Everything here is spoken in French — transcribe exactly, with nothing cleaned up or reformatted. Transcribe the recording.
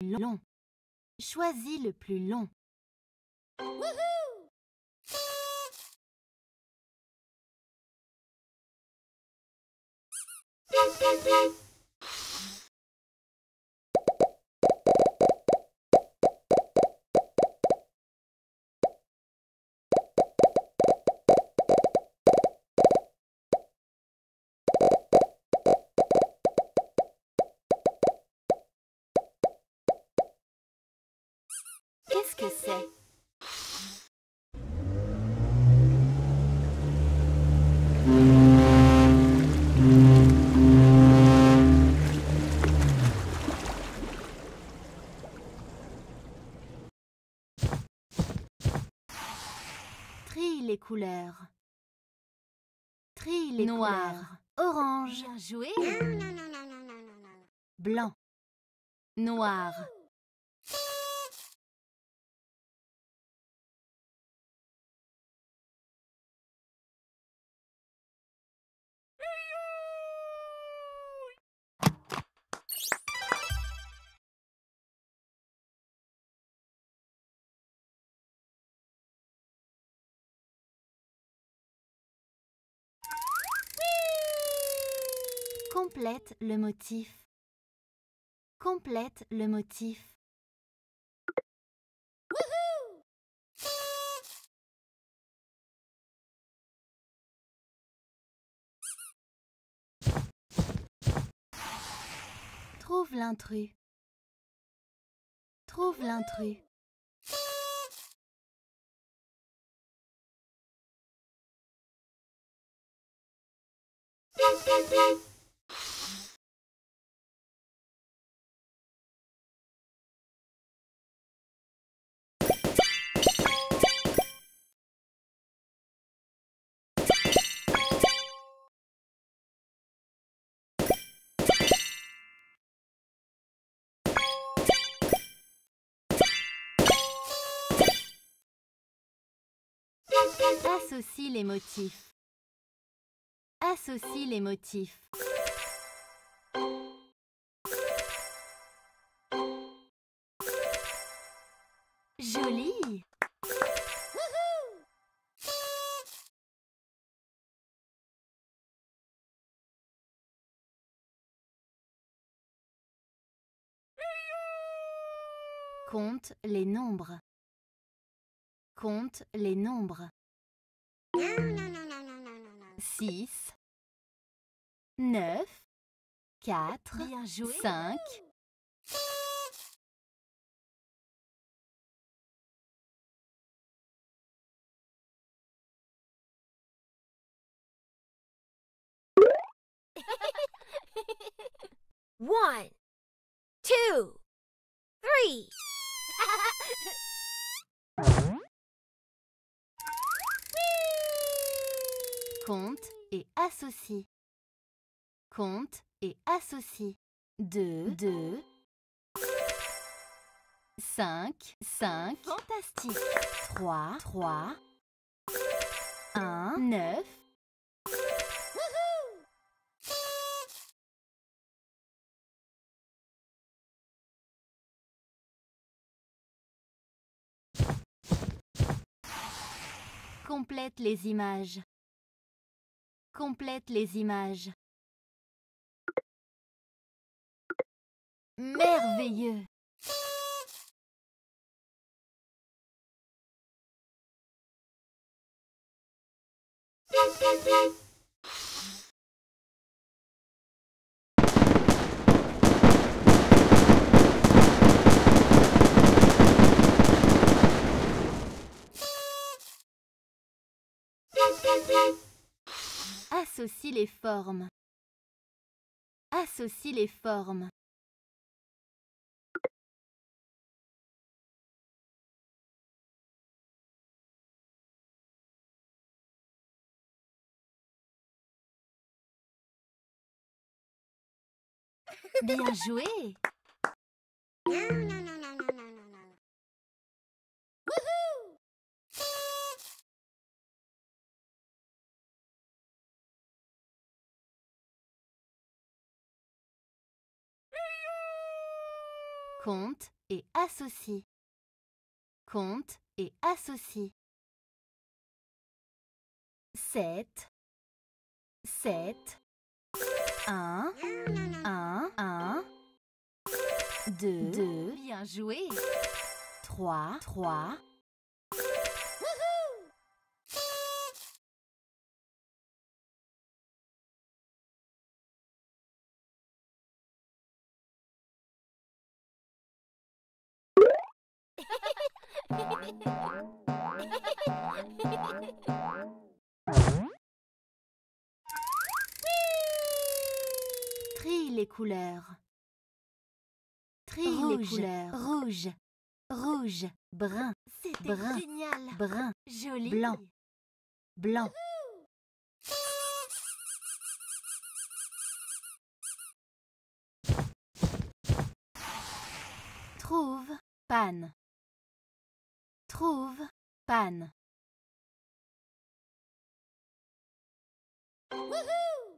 long. Choisis le plus long. Woohoo! Qu'est-ce que c'est? Trie les couleurs. Trie les Noir. couleurs. Orange. Bien joué. Blanc. Noir. Complète le motif. Complète le motif. Trouve l'intrus. Trouve l'intrus. Associe les motifs. Associe les motifs. Joli! Compte les nombres. Compte les nombres. Six, neuf, quatre, Bien joué. cinq. One, two, three. Compte et associe. Compte et associe. Deux, deux. Cinq, cinq. Fantastique. Trois, trois. Un, neuf. Complète les images. Complète les images. Merveilleux! Associe les formes. Associe les formes. Bien joué. Compte et associe. Compte et associe. Sept. Sept. Un. Un. Un. Deux. Deux. Bien joué. Trois. Trois. Trie les couleurs. Trie Rouge, les couleurs. Rouge, rouge, brun, C'était brun, génial. brun, Joli. blanc, blanc. Trouve, panne. Trouve, panne. Wouhou!